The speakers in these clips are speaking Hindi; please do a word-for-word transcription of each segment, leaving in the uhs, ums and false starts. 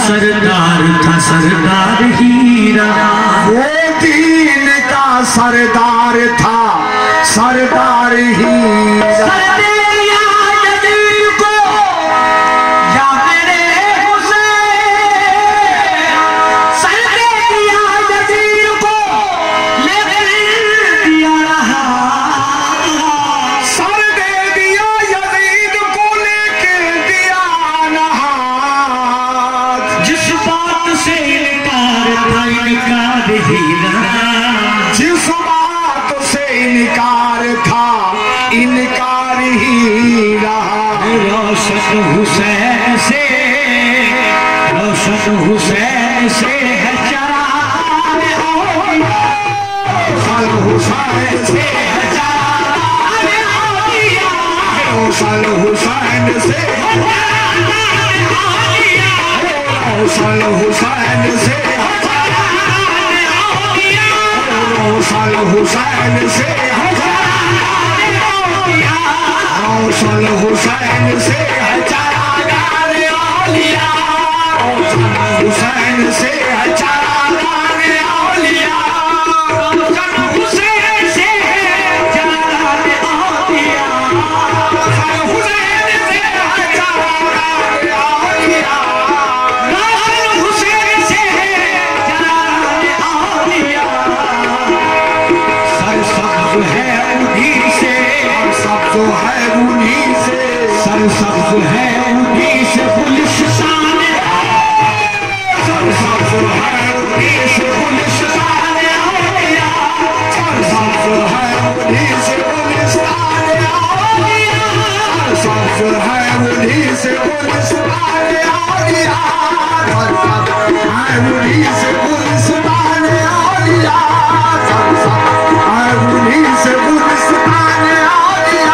सरदार था सरदार हीरा, वो दीन का सरदार था सरदार हीरा। जिस बात से इनकार था इनकार ही रहा। रोशन हुसैन से रोशन हुसैन से है चराग, रोशन हुसैन से है चराग, रोशन हुसैन से रोशन हुसैन से रोशन हुसैन से रोशन हुसैन से चरागार औलिया, रोशन हुसैन से चरागार औलिया, रोशन हुसैन से चरागार औलिया, रोशन हुसैन से चरागार औलिया, रोशन हुसैन से चरागार औलिया। सरसब्ज है उन्हीं से, सब जो है उन्हीं से, सरसब्ज है उन्हीं से गुलिस्तान, सरसब्ज है उन्हीं से गुलिस्तान औलिया, सरसब्ज है उन्हीं से गुलिस्तान औलिया, सरसब्ज है उन्हीं से गुलिस्तान औलिया, सरसब्ज है उन्हीं से गुलिस्तान औलिया, सरसब्ज है उन्हीं से गुलिस्तान औलिया।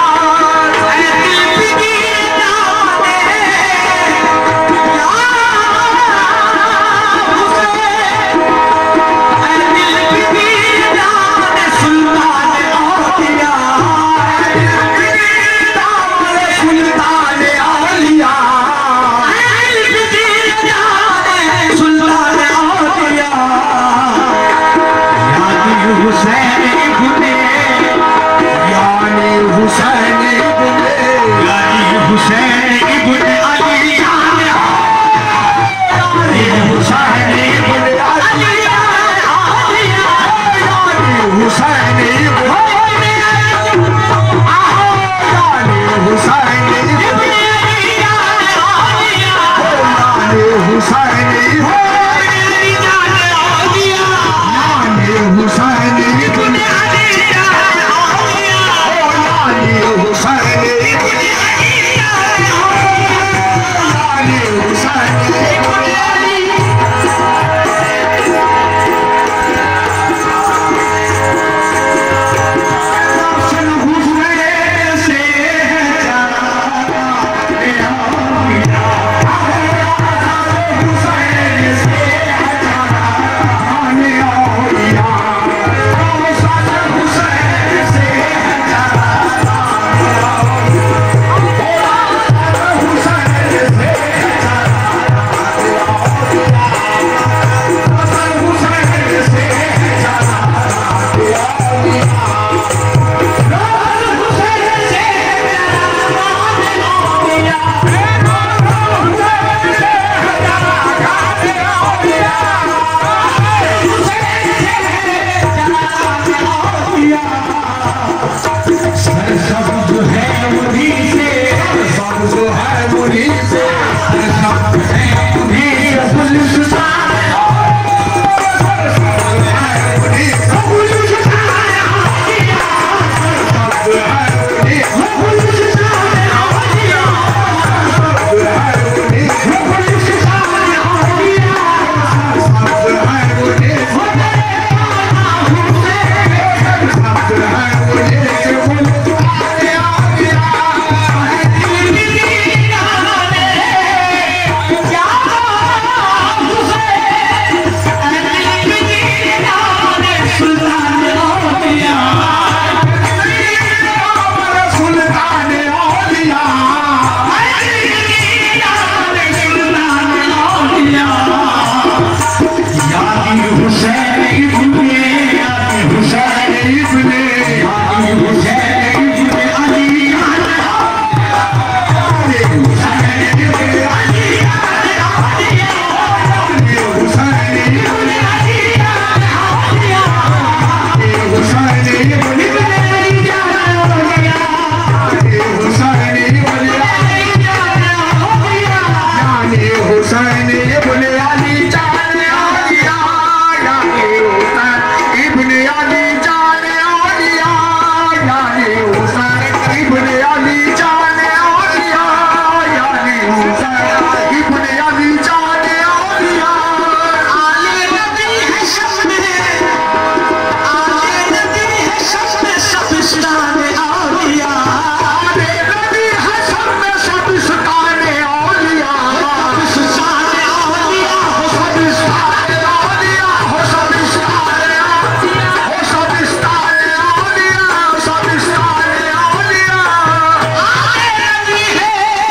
हुसैन इब्ने अली जान औलिया यानी हुसैन इब्ने अली जान औलिया यानी हुसैन इब्ने अली जान औलिया यानी हुसैन इब्ने अली जान औलिया आले नबी है शब में आले नबी है शब में शबिस्तान औलिया आले नबी है शब में शबिस्तान औलिया शबिस्तान औलिया हो शबिस्तान औलिया हो शबिस्तान औलिया हो शबिस्तान औलिया शबिस्तान औलिया आले नबी है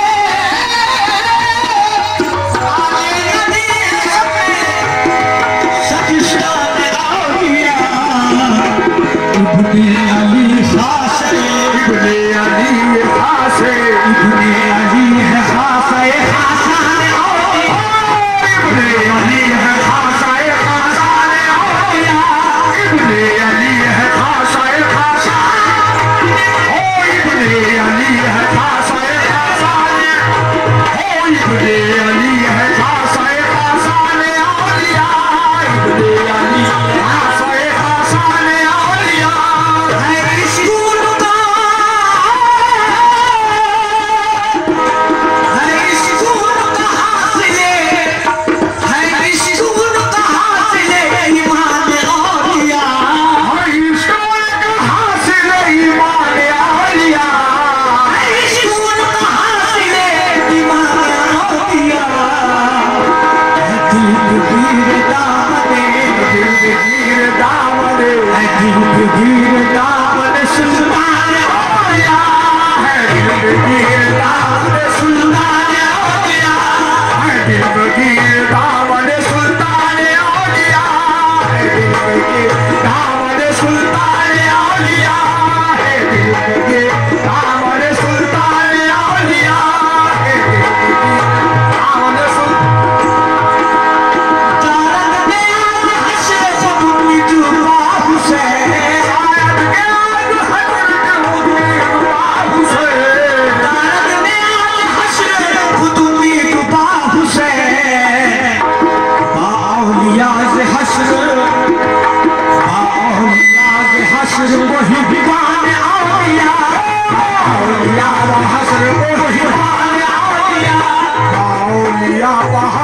आले नबी है शब में शबिस्तान औलिया इब्ने अली खास है इब्ने अली खास इब्ने अली है खास है खासान औलिया इब्ने अली है खास खासान औलिया इब्ने अली है खास खास ओ इब्ने अली है खास खासान ओ इब्ने अली है खास खासान औलिया इब्ने अली खास खासान औलिया है इश्क़ुल का है इश्क़ुल का हासिले है इश्क़ुल का हासिले ईमान औलिया हर इश्क़ हासिल ईमान औलिया है इश्क़ुल का हासिले ईमान औलिया है दीप गिर दामने गिर दामने है दीप गिर दामने सुल्तान औलिया है गिर दामने सुल्तान औलिया है गिर दामने सुल्तान औलिया है गिर दामने सुल्तान औलिया है गिर दामने सुल्तान औलिया है दामने तारक में हश्र खुद जुबा हुसैन तारक में हश्र खुद जुबा हुसैन बाउलिया से हश्र बाउलिया से हश्र वही दीवान औलिया बाउलिया व हश्र वही दीवान औलिया औलिया